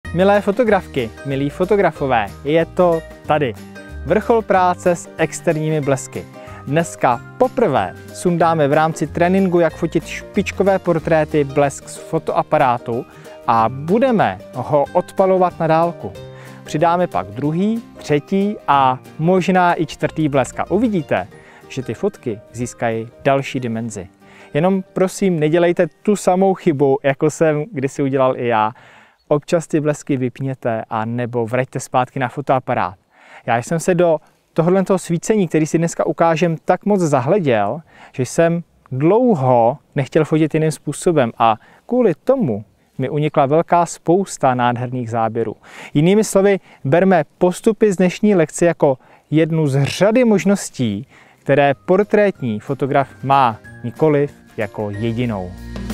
Milé fotografky, milí fotografové, je to tady. Vrchol práce s externími blesky. Dneska poprvé sundáme v rámci tréninku, jak fotit špičkové portréty, blesk z fotoaparátu a budeme ho odpalovat na dálku. Přidáme pak druhý, třetí a možná i čtvrtý blesk a uvidíte, že ty fotky získají další dimenzi. Jenom prosím, nedělejte tu samou chybu, jako jsem kdysi udělal i já. Občas ty blesky vypněte a nebo vraťte zpátky na fotoaparát. Já jsem se do tohoto svícení, který si dneska ukážem, tak moc zahleděl, že jsem dlouho nechtěl fotit jiným způsobem a kvůli tomu mi unikla velká spousta nádherných záběrů. Jinými slovy, berme postupy z dnešní lekce jako jednu z řady možností, které portrétní fotograf má, nikoliv jako jedinou.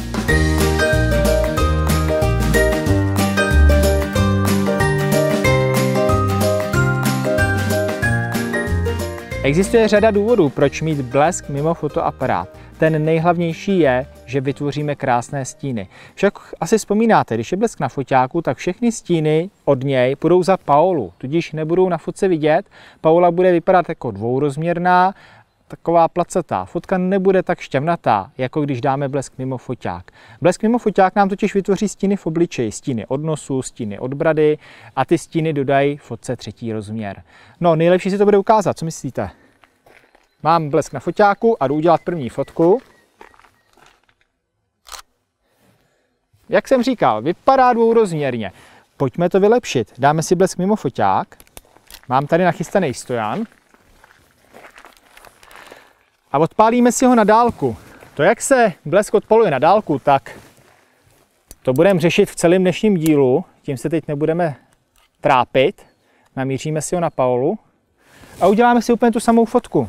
Existuje řada důvodů, proč mít blesk mimo fotoaparát. Ten nejhlavnější je, že vytvoříme krásné stíny. Však asi vzpomínáte, když je blesk na foťáku, tak všechny stíny od něj půjdou za Paolu, tudíž nebudou na fotce vidět. Paola bude vypadat jako dvourozměrná, taková placatá. Fotka nebude tak šťavnatá, jako když dáme blesk mimo foťák. Blesk mimo foťák nám totiž vytvoří stíny v obličeji, stíny od nosu, stíny od brady a ty stíny dodají fotce třetí rozměr. No, nejlepší si to bude ukázat, co myslíte? Mám blesk na foťáku a jdu udělat první fotku. Jak jsem říkal, vypadá dvourozměrně. Pojďme to vylepšit. Dáme si blesk mimo foťák. Mám tady nachystaný stojan. A odpálíme si ho na dálku. To, jak se blesk odpaluje na dálku, tak to budeme řešit v celém dnešním dílu. Tím se teď nebudeme trápit. Namíříme si ho na Paolu a uděláme si úplně tu samou fotku.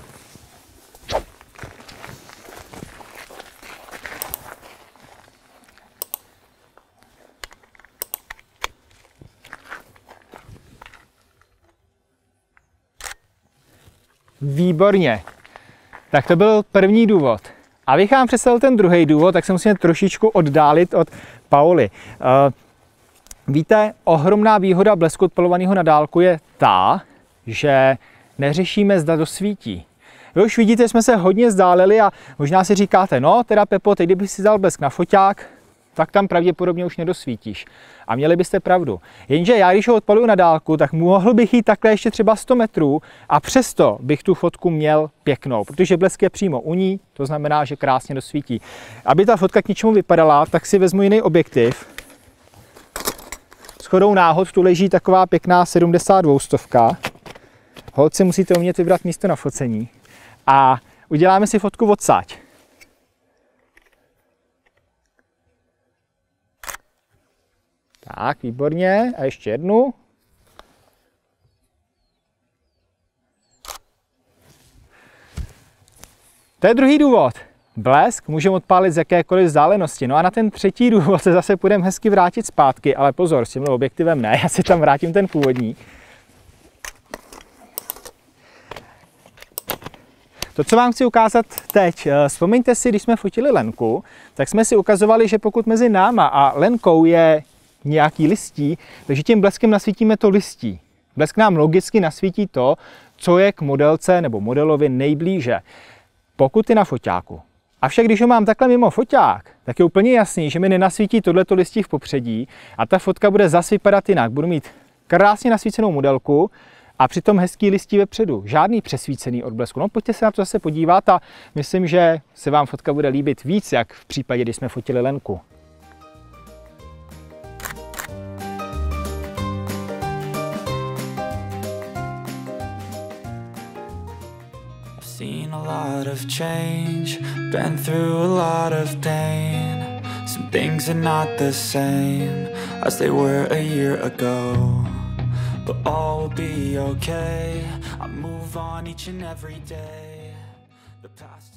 Výborně. Tak to byl první důvod. Abych vám představil ten druhý důvod, tak se musíme trošičku oddálit od Paoly. Víte, ohromná výhoda blesku odpalovaného na dálku je ta, že neřešíme, zda dosvítí. Vy už vidíte, jsme se hodně vzdálili a možná si říkáte, no teda Pepo, teď kdybych si dal blesk na foťák, tak tam pravděpodobně už nedosvítíš. A měli byste pravdu. Jenže já, když ho odpaluju na dálku, tak mohl bych jít takhle ještě třeba 100 metrů a přesto bych tu fotku měl pěknou, protože blesk je přímo u ní, to znamená, že krásně dosvítí. Aby ta fotka k něčemu vypadala, tak si vezmu jiný objektiv. Shodou náhod tu leží taková pěkná 72 stovka. Holci, musíte umět vybrat místo na focení. A uděláme si fotku odsaď. Tak, výborně. A ještě jednu. To je druhý důvod. Blesk můžeme odpálit z jakékoliv vzdálenosti. No a na ten třetí důvod se zase půjdeme hezky vrátit zpátky, ale pozor, s tímhle objektivem ne, já si tam vrátím ten původní. To, co vám chci ukázat teď, vzpomeňte si, když jsme fotili Lenku, tak jsme si ukazovali, že pokud mezi náma a Lenkou je nějaký listí, takže tím bleskem nasvítíme to listí. Blesk nám logicky nasvítí to, co je k modelce nebo modelovi nejblíže, pokud je na foťáku. Avšak když ho mám takhle mimo foťák, tak je úplně jasný, že mi nenasvítí tohleto listí v popředí a ta fotka bude zase vypadat jinak. Budu mít krásně nasvícenou modelku a přitom hezký listí vepředu. Žádný přesvícený odblesku. No pojďte se na to zase podívat a myslím, že se vám fotka bude líbit víc, jak v případě, když jsme fotili Lenku. Seen a lot of change, been through a lot of pain. Some things are not the same as they were a year ago, but all will be okay. I move on each and every day. The past